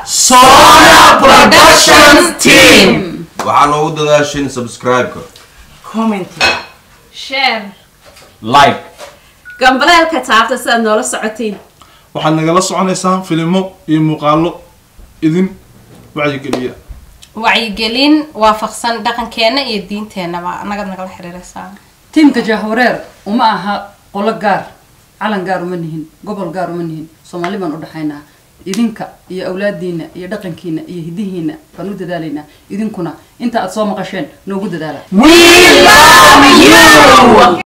SONNA PRODUCTION team. waxaan ugu dadaashin subscribe, comment, share, like, ganbaleelka taabta si aad noola socotiin. waxaad nagala soconaysaan filimo iyo muuqaalo idin wacyigelin waafaqsan dhaqankeena iyo diinteena nagala xiriiraysaa. teamka jahwareer uma aha qolo gaar, calan gaar uma nihin, gobol gaar uma nihin, Soomaali baan u dhaxaynaa. idinka iyo awlaadiina iyo dhaqankiina iyo hidihiina baan u dadaalaynaa. idinkuna inta aad soo maqasheen noogu dadaala. we love you.